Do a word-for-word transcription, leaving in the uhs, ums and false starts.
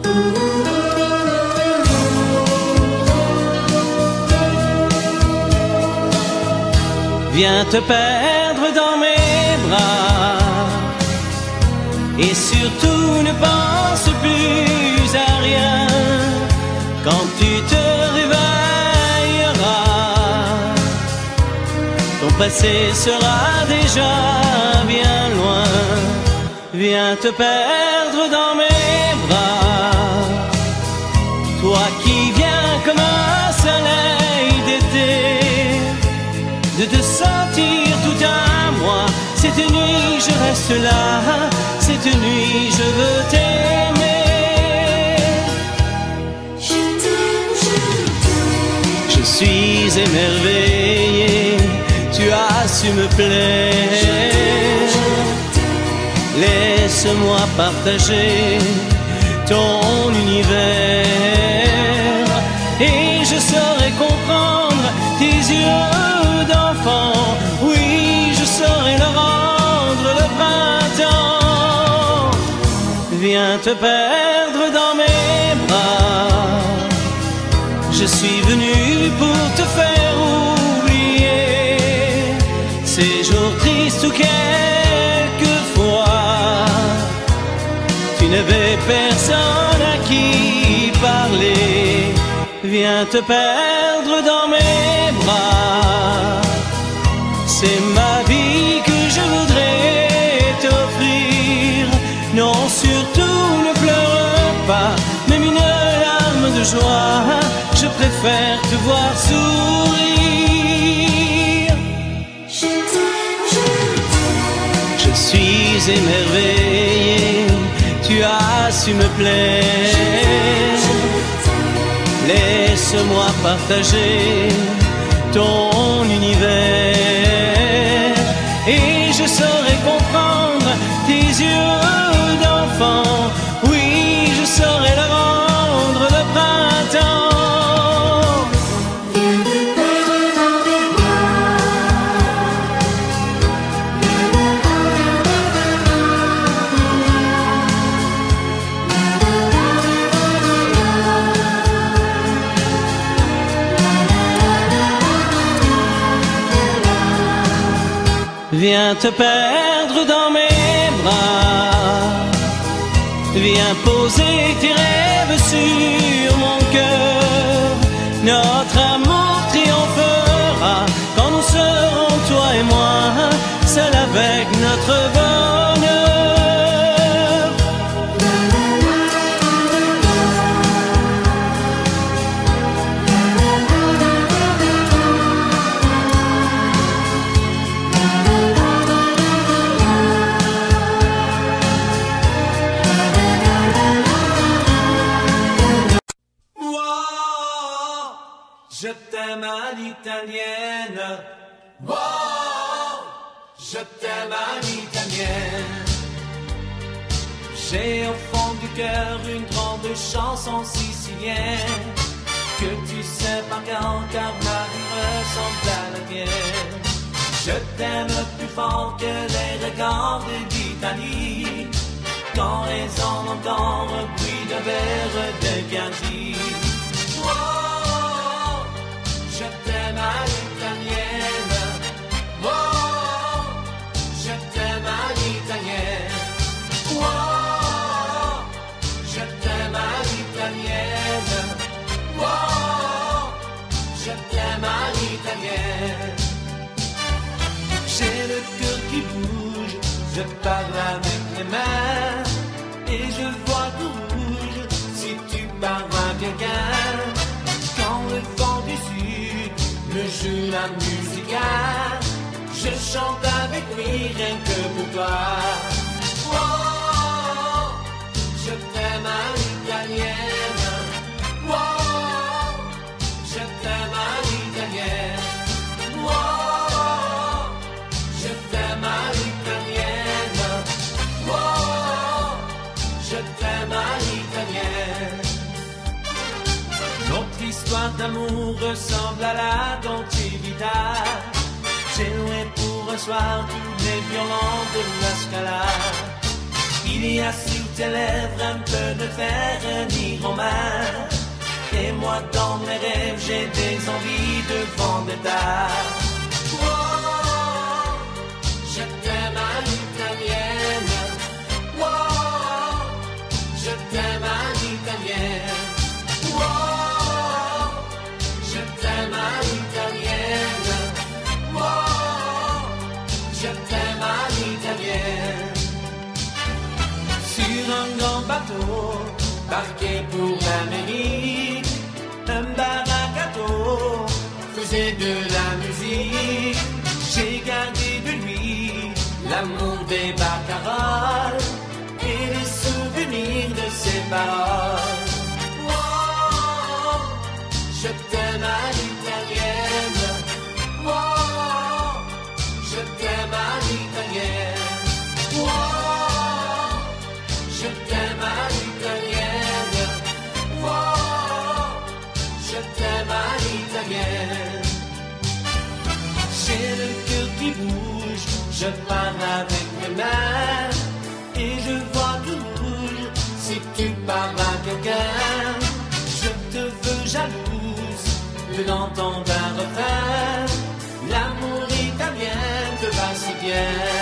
Viens te perdre dans mes bras et surtout ne pense plus à rien quand tu te réveilleras. Ton passé sera déjà bien loin. Viens te perdre dans mes bras, toi qui viens comme un soleil d'été, de te sentir tout à moi. Cette nuit je reste là, cette nuit je veux t'aimer. Je t'aime, je t'aime. Je suis émerveillé, tu as su me plaire. Laisse-moi partager ton univers et je saurai comprendre tes yeux d'enfant. Oui, je saurai le rendre le printemps. Viens te perdre dans mes bras. Je suis venu pour te faire oublier ces jours tristes où quelquefois tu n'avais personne à qui parler. Viens te perdre dans mes bras. C'est ma vie que je voudrais t'offrir. Non, surtout ne pleure pas, même une larme de joie. Je préfère te voir sourire. Je t'aime, je t'aime. Je suis émerveillé, tu as su me plaire. Laisse-moi partager ton univers et je saurai comprendre tes yeux d'enfant. Oui, je saurai le rendre le printemps. Viens te perdre dans mes Viens te perdre dans mes bras. Viens poser tes rêves sur mon cœur. Notre amour triomphera quand nous serons, toi et moi, seuls avec notre bonheur. Je t'aime à l'italienne. Wow, je t'aime à l'italienne. J'ai au fond du cœur une grande chanson sicilienne que tu sais par cœur car ma vie ressemble à la tienne. Je t'aime plus fort que les regards d'Italie quand résonne encore un bruit de verre de Chianti. Je t'aime à l'italienne. Oh, je t'aime à l'italienne. Oh, je t'aime à l'italienne. Oh, je t'aime à l'italienne. J'ai le cœur qui bouge, je parle avec les mains et je vois tout rouge si tu parles à quelqu'un. Quand le vent du sud me joue la musique, je chante avec lui rien que pour toi. Oh, je t'aime à l'italienne. Oh, je t'aime à l'italienne. Oh, je t'aime à l'italienne. Oh, je t'aime à l'italienne. Notre histoire d'amour ressemble à la Dolce Vita. J'ai loué pour un soir tous les violons de la Scala. Il y a sur tes lèvres un peu de fer, un hygromar. Et moi dans mes rêves j'ai des envies de vendetta. Wow, je t'aime à l'italienne. Wow, je t'aime à l'italienne. Wow, je t'aime à l'italienne. Wow, je t'aime à l'italienne. Sur un grand bateau, parqué pour l'Amérique, un bar à gâteau faisait de la musique. J'ai gardé de lui l'amour des baccarat et les souvenirs de ses paroles. Wow, je t'aime à l'italienne. Wow, je t'aime à l'italienne. Wow, je t'aime à l'italienne. Wow, je t'aime à l'italienne. J'ai le cœur qui bouge, je parle avec mes mains et je vois tout rouge si tu parles à quelqu'un. Je te veux jalouse de l'entendre un refrain. L'amour italien te va si bien.